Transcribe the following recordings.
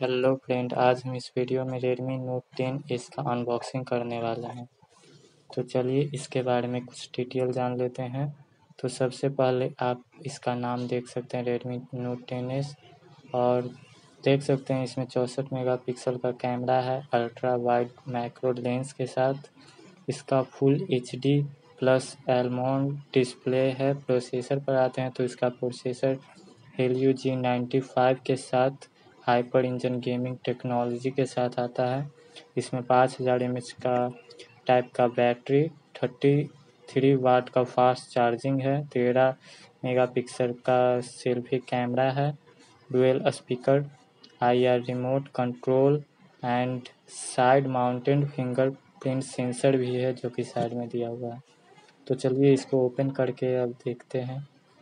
Hello friend, आज हम इस वीडियो में Redmi Note 10 इसका अनबॉक्सिंग करने वाले हैं। तो चलिए इसके बारे में कुछ डिटेल जान लेते हैं। तो सबसे पहले आप इसका नाम देख सकते हैं Redmi Note 10S, और देख सकते हैं इसमें 64 मेगापिक्सल का कैमरा है अल्ट्रा वाइड मैक्रो लेंस के साथ। इसका फुल HD प्लस एलमोंड डिस्प्ले है। प्रोसेसर पर आते हैं तो इसका प्रोसेसर Helio G95 के साथ हाइपर इंजन गेमिंग टेक्नोलॉजी के साथ आता है। इसमें 5000 mAh का टाइप का बैटरी, 33 वाट का फास्ट चार्जिंग है, 13 मेगापिक्सल का सेल्फी कैमरा है, dual speaker, IR remote control and side mounted fingerprint sensor भी है जो कि साइड में दिया हुआ है। तो चलिए इसको ओपन करके अब देखते हैं।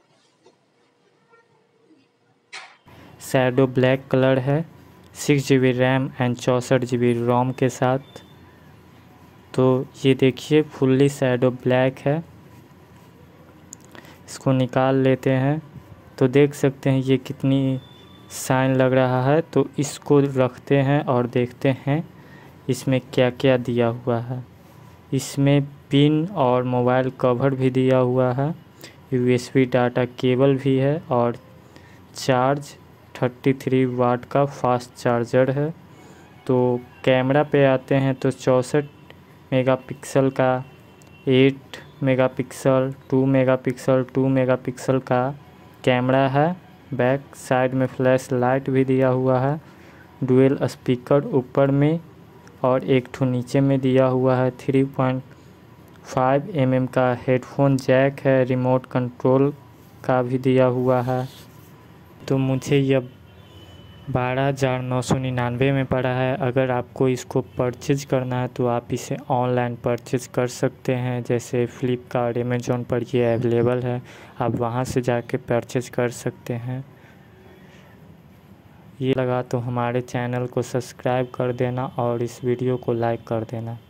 शैडो ब्लैक कलर है, 6 GB RAM and 64 GB ROM के साथ। तो ये देखिए फुल्ली शैडो ब्लैक है। इसको निकाल लेते हैं तो देख सकते हैं ये कितनी शाइन लग रहा है। तो इसको रखते हैं और देखते हैं इसमें क्या क्या दिया हुआ है। इसमें पिन और मोबाइल कवर भी दिया हुआ है, USB डाटा केबल भी है और चार्ज 33 वाट का फास्ट चार्जर है। तो कैमरा पे आते हैं तो 64 मेगापिक्सल का, 8 मेगापिक्सल, 2 मेगापिक्सल, 2 मेगापिक्सल का कैमरा है। बैक साइड में फ्लैश लाइट भी दिया हुआ है, डुअल स्पीकर ऊपर में और एक ठो नीचे में दिया हुआ है। 3.5 mm का हेडफोन जैक है, रिमोट कंट्रोल का भी दिया हुआ है। तो मुझे यह 12,999 में पड़ा है। अगर आपको इसको परचेज करना है तो आप इसे ऑनलाइन परचेज कर सकते हैं, जैसे फ्लिपकार्ट, अमेज़ॉन पर ये अवेलेबल है। आप वहां से जाके परचेज कर सकते हैं। ये लगा तो हमारे चैनल को सब्सक्राइब कर देना और इस वीडियो को लाइक कर देना।